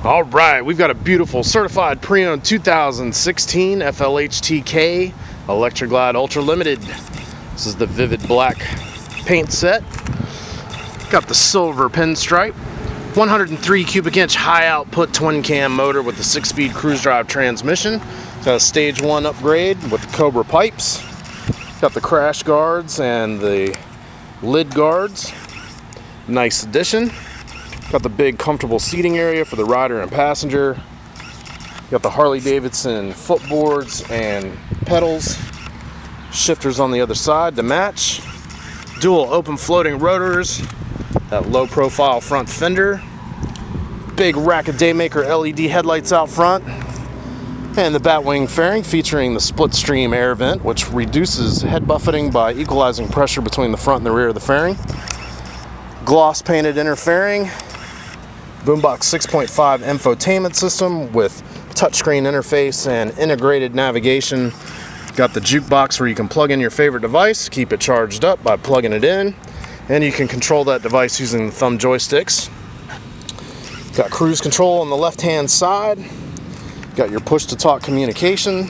All right, we've got a beautiful certified pre-owned 2016 FLHTK Electra Glide Ultra Limited. This is the vivid black paint set. Got the silver pinstripe, 103 cubic inch high output twin cam motor with the 6-speed cruise drive transmission. Got a stage 1 upgrade with the Cobra pipes. Got the crash guards and the lid guards. Nice addition. Got the big comfortable seating area for the rider and passenger. Got the Harley-Davidson footboards and pedals. Shifters on the other side to match. Dual open floating rotors. That low profile front fender. Big rack of Daymaker LED headlights out front. And the Batwing fairing featuring the split stream air vent, which reduces head buffeting by equalizing pressure between the front and the rear of the fairing. Gloss painted inner fairing. Boombox 6.5 infotainment system with touchscreen interface and integrated navigation. Got the jukebox where you can plug in your favorite device, keep it charged up by plugging it in, and you can control that device using the thumb joysticks. Got cruise control on the left hand side. Got your push to talk communication.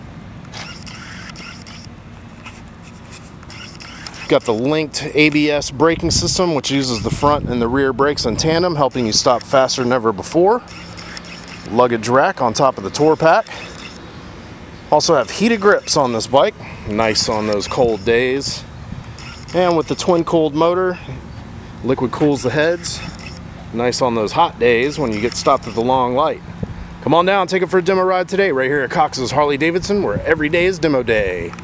Got the linked ABS braking system, which uses the front and the rear brakes in tandem, helping you stop faster than ever before. Luggage rack on top of the tour pack. Also have heated grips on this bike, nice on those cold days. And with the twin cooled motor, liquid cools the heads, nice on those hot days when you get stopped at the long light. Come on down, take it for a demo ride today right here at Cox's Harley-Davidson, where every day is demo day.